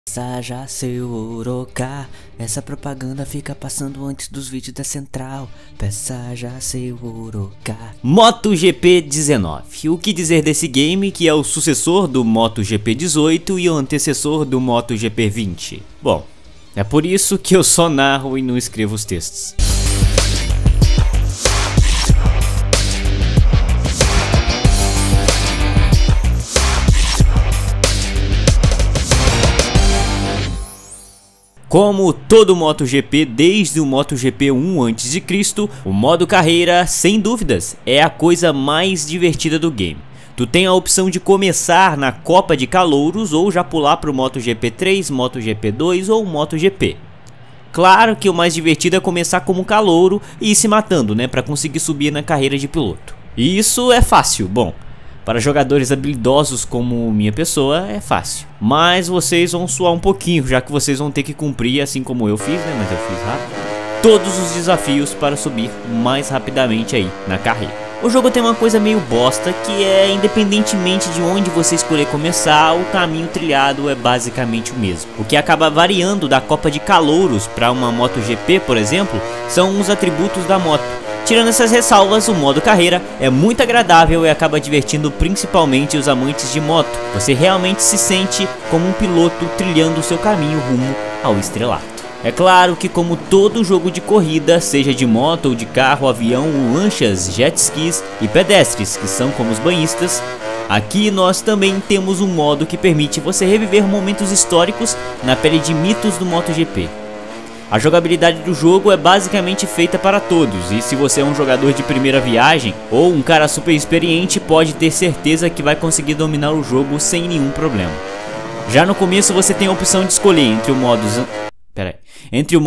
Peça já seu Oroca, essa propaganda fica passando antes dos vídeos da central. Peça já seu Oroca. MotoGP 19. O que dizer desse game, que é o sucessor do MotoGP 18 e o antecessor do MotoGP 20? Bom, é por isso que eu só narro e não escrevo os textos. Como todo MotoGP desde o MotoGP 1 a.C., o modo carreira, sem dúvidas, é a coisa mais divertida do game. Tu tem a opção de começar na Copa de Calouros ou já pular para o MotoGP 3, MotoGP 2 ou MotoGP. Claro que o mais divertido é começar como calouro e ir se matando, né, para conseguir subir na carreira de piloto. E isso é fácil, bom. Para jogadores habilidosos como minha pessoa é fácil, mas vocês vão suar um pouquinho, já que vocês vão ter que cumprir, assim como eu fiz, né, mas eu fiz rápido, todos os desafios para subir mais rapidamente aí na carreira. O jogo tem uma coisa meio bosta, que é independentemente de onde você escolher começar, o caminho trilhado é basicamente o mesmo. O que acaba variando da Copa de Calouros para uma MotoGP, por exemplo, são os atributos da moto. Tirando essas ressalvas, o modo carreira é muito agradável e acaba divertindo principalmente os amantes de moto. Você realmente se sente como um piloto trilhando o seu caminho rumo ao estrelato. É claro que, como todo jogo de corrida, seja de moto ou de carro, avião, lanchas, jet skis e pedestres, que são como os banhistas, aqui nós também temos um modo que permite você reviver momentos históricos na pele de mitos do MotoGP. A jogabilidade do jogo é basicamente feita para todos, e se você é um jogador de primeira viagem ou um cara super experiente, pode ter certeza que vai conseguir dominar o jogo sem nenhum problema. Já no começo você tem a opção de escolher entre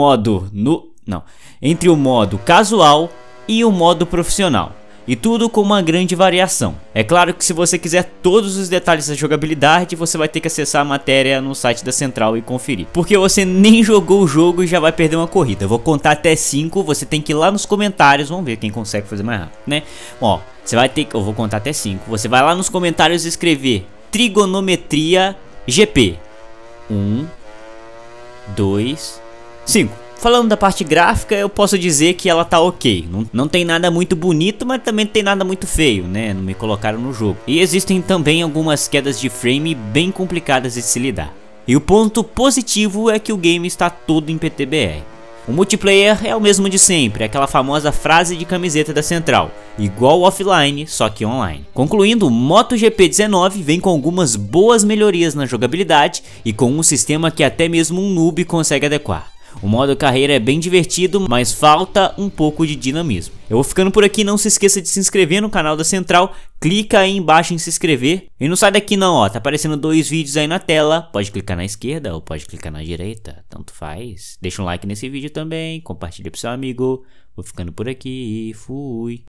o modo casual e o modo profissional. E tudo com uma grande variação. É claro que se você quiser todos os detalhes da jogabilidade, você vai ter que acessar a matéria no site da Central e conferir. Porque você nem jogou o jogo e já vai perder uma corrida. Eu vou contar até 5, você tem que ir lá nos comentários, vamos ver quem consegue fazer mais rápido, né? Ó, você vai ter que, eu vou contar até 5. Você vai lá nos comentários escrever trigonometria GP. 1, 2, 5. Falando da parte gráfica, eu posso dizer que ela tá ok. Não tem nada muito bonito, mas também não tem nada muito feio, né? Não me colocaram no jogo. E existem também algumas quedas de frame bem complicadas de se lidar. E o ponto positivo é que o game está todo em PTBR. O multiplayer é o mesmo de sempre, aquela famosa frase de camiseta da Central, igual offline, só que online. Concluindo, o MotoGP 19 vem com algumas boas melhorias na jogabilidade e com um sistema que até mesmo um noob consegue adequar. O modo carreira é bem divertido, mas falta um pouco de dinamismo. Eu vou ficando por aqui, não se esqueça de se inscrever no canal da Central, clica aí embaixo em se inscrever. E não sai daqui não, ó, tá aparecendo 2 vídeos aí na tela, pode clicar na esquerda ou pode clicar na direita, tanto faz. Deixa um like nesse vídeo também, compartilha pro seu amigo. Vou ficando por aqui e fui.